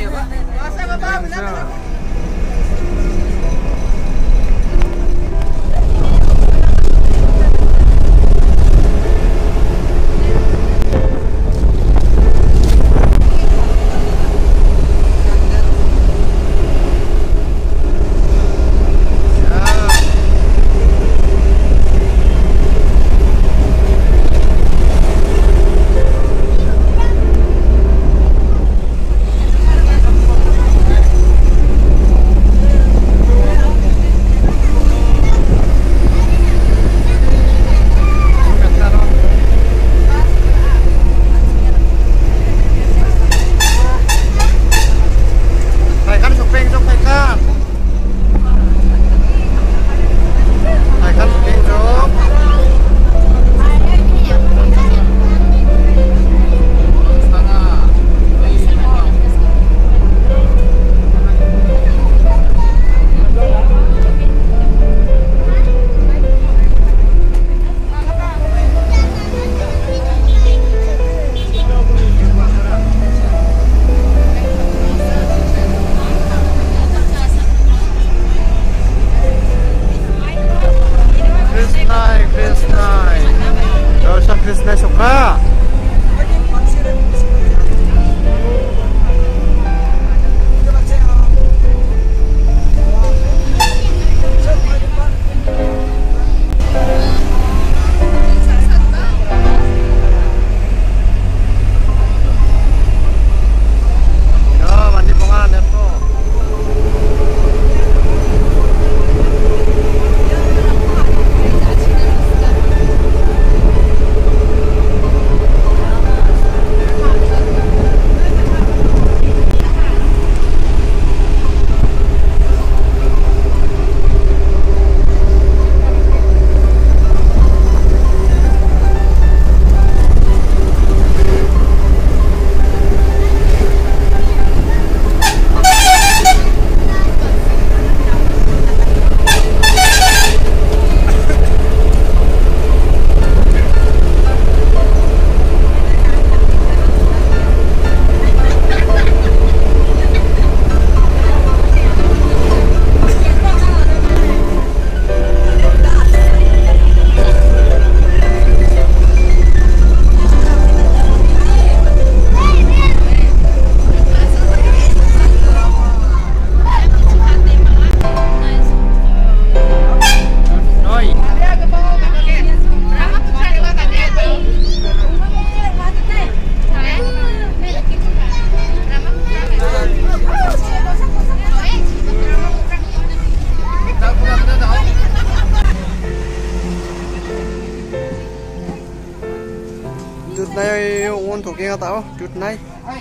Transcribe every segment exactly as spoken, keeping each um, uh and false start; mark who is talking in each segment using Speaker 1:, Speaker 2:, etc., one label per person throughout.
Speaker 1: Đây ôn thủ kia tao chút này.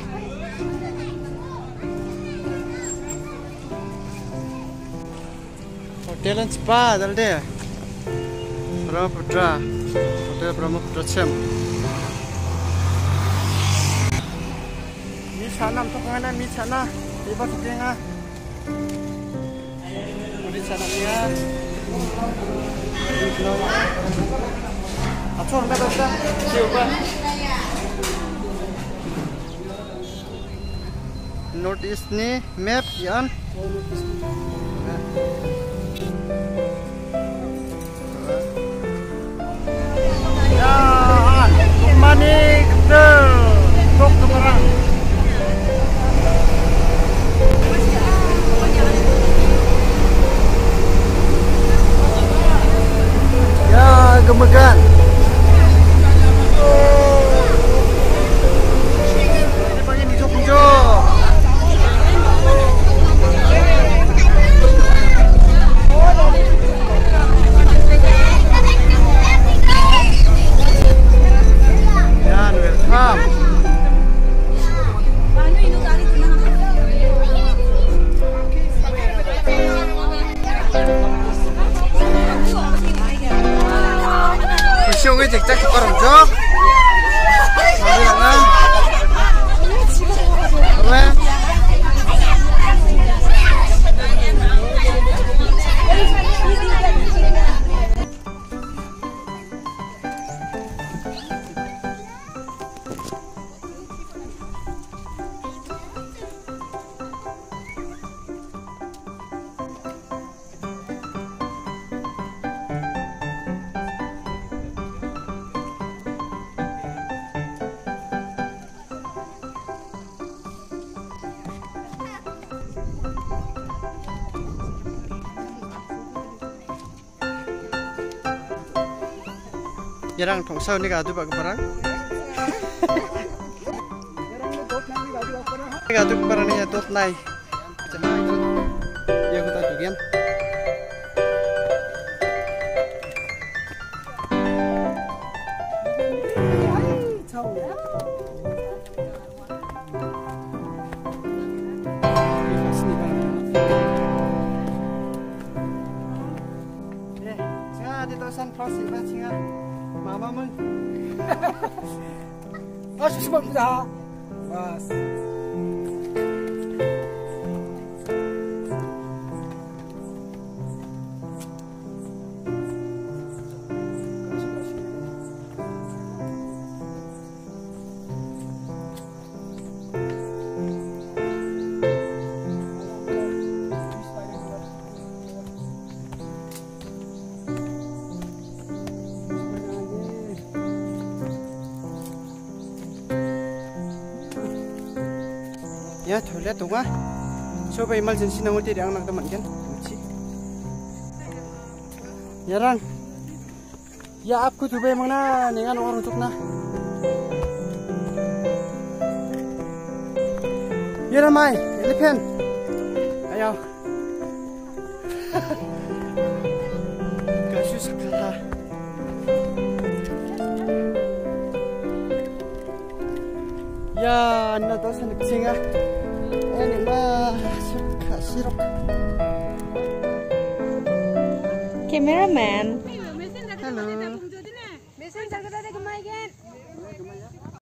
Speaker 1: Hotel and spa dal deh. Brahmaputra. Hotel Brahmaputra Chem. Mi sana untuk mana mi sana? Tiba tu kenga. Mi sana dia. Acor dah dah. Siapa? Notice ni map yan. Ya, kumani kita tok sekarang. Ya, gemegan. Ini pagi ni jom jom. Siêu cái dịch chắc có đồng chốt. Đi nào nha. Đúng Jarang tongsau ni gadu bag barang. Gadu barang ni tot nai. Jangan itu. Ya kita tugian. Sunflower sih singa mama mun ah sebab dah bas ya toilet tuh nggak coba emergency nanggut di anak teman kan jarang ya aku coba emang na dengan orang untuk na ya ramai elephant ayo kasus kata ya anda tahu sana kesinga ini mah suka sirok
Speaker 2: cameraman
Speaker 1: halo